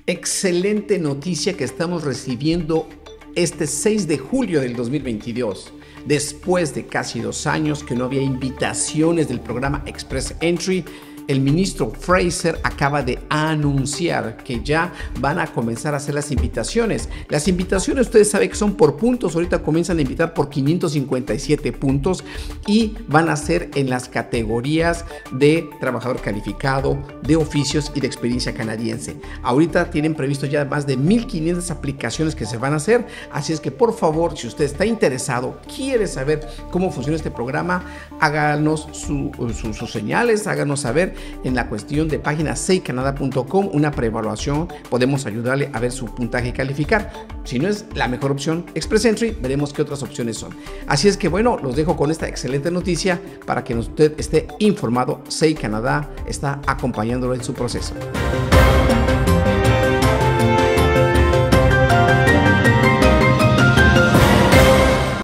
Excelente noticia que estamos recibiendo este 6 de julio del 2022. Después de casi 2 años que no había invitaciones del programa Express Entry, el ministro Fraser acaba de anunciar que ya van a comenzar a hacer las invitaciones. Las invitaciones, ustedes saben que son por puntos. Ahorita comienzan a invitar por 557 puntos y van a ser en las categorías de trabajador calificado, de oficios y de experiencia canadiense. Ahorita tienen previsto ya más de 1,500 aplicaciones que se van a hacer. Así es que, por favor, si usted está interesado, quiere saber cómo funciona este programa, háganos sus señales, háganos saber en la cuestión de página saycanada.com, una preevaluación, podemos ayudarle a ver su puntaje y calificar. Si no es la mejor opción Express Entry, veremos qué otras opciones son. Así es que bueno, los dejo con esta excelente noticia para que usted esté informado. Say Canada está acompañándolo en su proceso.